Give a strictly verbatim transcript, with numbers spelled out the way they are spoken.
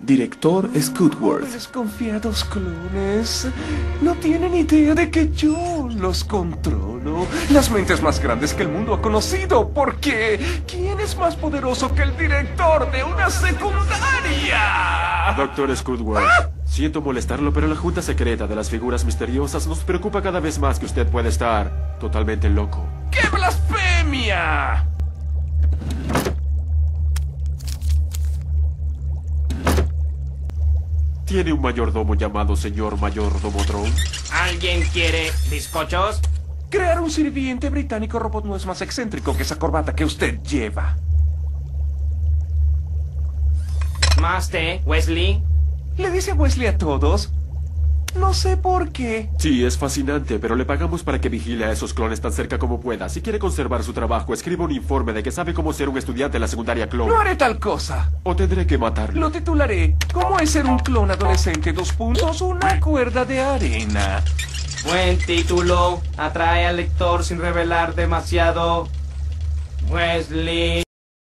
Director Scootworth. Desconfiados clones. No tienen idea de que yo los controlo. Las mentes más grandes que el mundo ha conocido. Porque ¿quién es más poderoso que el director de una secundaria? Doctor Scootworth, ¿Ah? Siento molestarlo, pero la junta secreta de las figuras misteriosas nos preocupa cada vez más que usted puede estar totalmente loco. ¡Qué blasfemia! ¿Tiene un mayordomo llamado señor Mayordomo Drone? ¿Alguien quiere bizcochos? Crear un sirviente británico robot no es más excéntrico que esa corbata que usted lleva. ¿Más té, Wesley? ¿Le dice Wesley a todos? No sé por qué. Sí, es fascinante, pero le pagamos para que vigile a esos clones tan cerca como pueda. Si quiere conservar su trabajo, escriba un informe de que sabe cómo ser un estudiante en la secundaria clon. No haré tal cosa. O tendré que matarlo. Lo titularé ¿Cómo es ser un clon adolescente? Dos puntos, una cuerda de arena. Buen título. Atrae al lector sin revelar demasiado. Wesley.